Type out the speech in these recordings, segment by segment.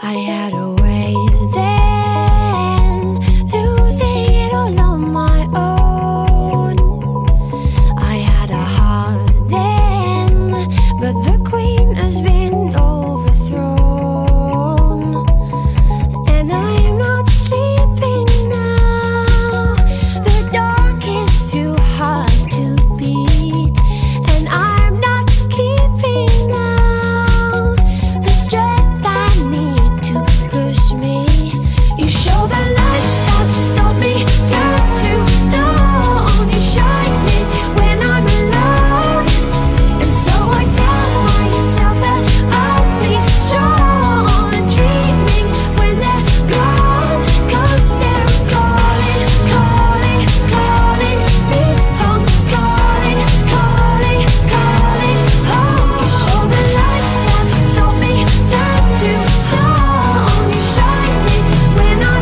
I had a way then, losing it all on my own. I had a heart then, but the queen has been overthrown. And I am not sleeping now, the dark is too hard to beat. And I'm not keeping now the strength I need to push me. You show the lights that stop me, turn to stone. You shine me when I'm alone, and so I tell myself that I'll be strong. And dreaming when they're gone, 'cause they're calling, calling, calling me home. Calling, calling, calling home. You show the lights that stop me, turn to stone. You shine me when I'm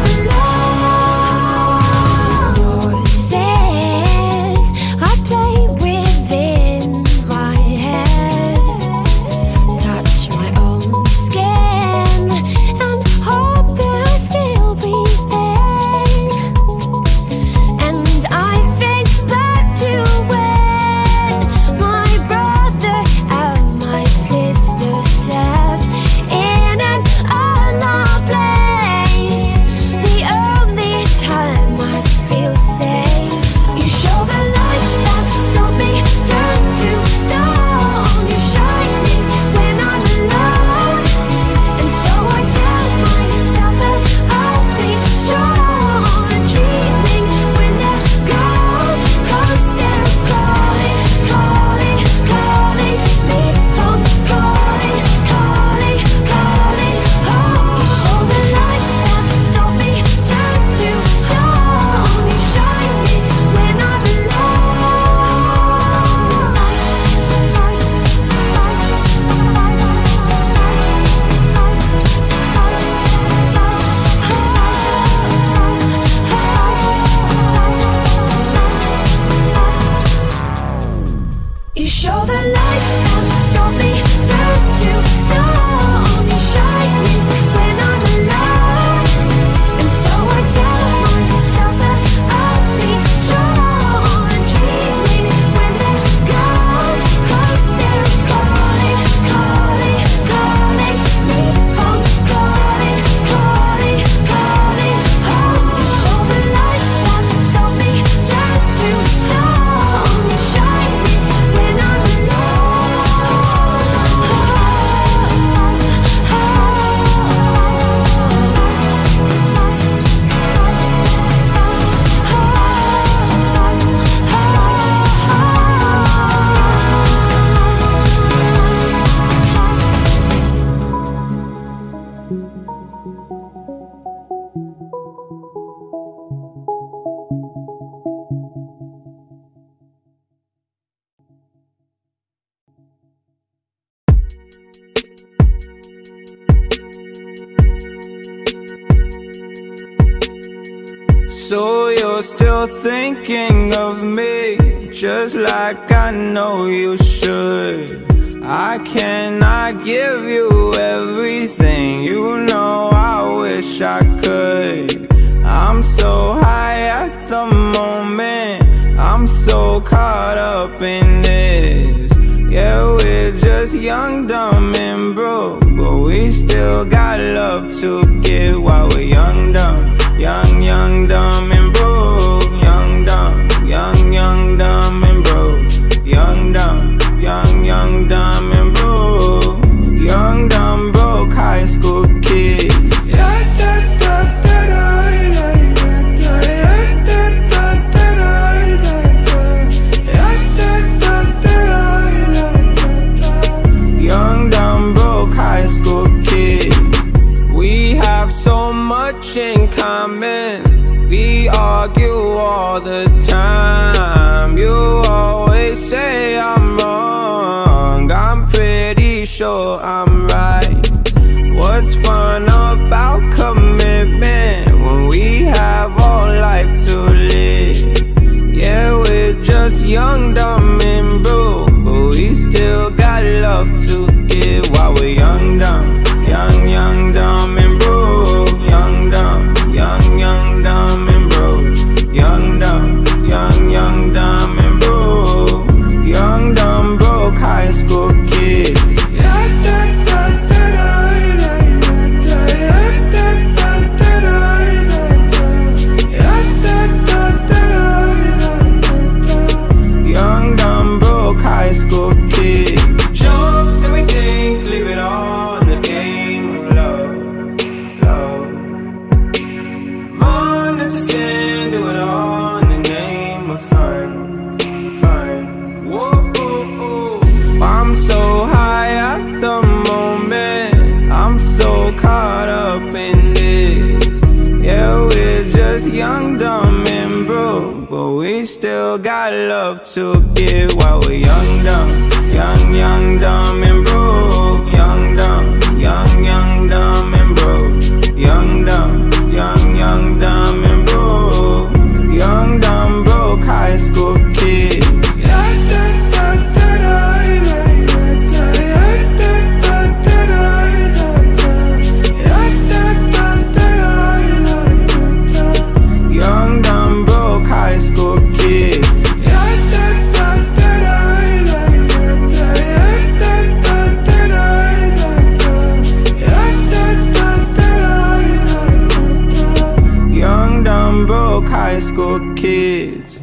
alone. Voices I play within my head, touch my own skin and hope that I'll still be there. And I think back to when my brother and my sister slept in an unknown place, the only time I feel safe. You show the lights that stop me, turn to stone. You shine me when I'm alone, and so I tell myself that I'll be strong. And dreaming when they're gone, 'cause they're calling, calling, calling me home. Calling, calling, calling home. You show the lights that stop me, turn to stone. You shine me when I'm You show the lights that stop me, turn to stone. You shine me when I'm alone, and so I tell myself that I'll be strong. And dreaming when they're gone, 'cause they're calling, calling, calling me home. Calling, calling, calling home. You show the lights that stop me, turn to stone. You shine me when I'm So you're still thinking of me, just like I know you should. I cannot give you everything, you know I wish I could. I'm so high at the moment, I'm so caught up in this. Yeah, we're just young, dumb and broke, but we still got love to give while we're young, dumb. Young, young, dumb and broke. Young, dumb, young, young, dumb and broke. Young, dumb, young, young, dumb and broke. Young, dumb, broke high school kid. Young, dumb, broke high school kid. We have so much in common, we argue all the time. You always say I'm wrong, I'm pretty sure I'm right. What's fun about commitment when we have all life to live? Yeah, we're just young, dumb and broke, but we still got love to give while we're young, dumb, young, young, dumb and broke. know we still got love to give while we're young, dumb, young, dumb and broke. Young, dumb, young, dumb and broke. Young, dumb, young, dumb and broke. Young, dumb, broke high school kid. Young, dumb, broke high school kid. Young, dumb, broke high school kids.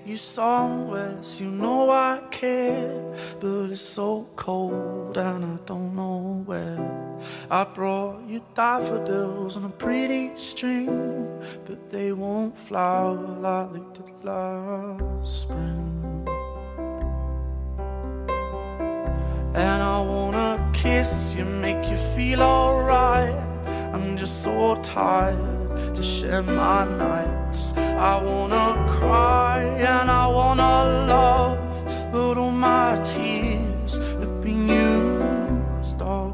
you somewhere, so you know I care. But it's so cold and I don't know where. I brought you daffodils on a pretty string, but they won't flower like they did last spring. And I wanna kiss you, make you feel alright. I'm just so tired to share my nights. I wanna cry and I wanna love, but all my tears have been used up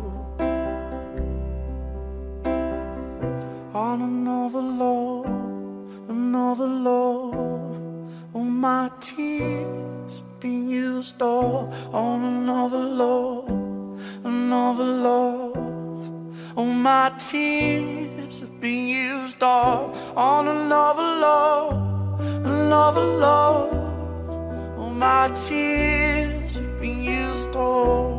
on another love, another love. All my tears have been used up on another love, another love. All my tears have been used up on another love, another love. All my tears have been used up.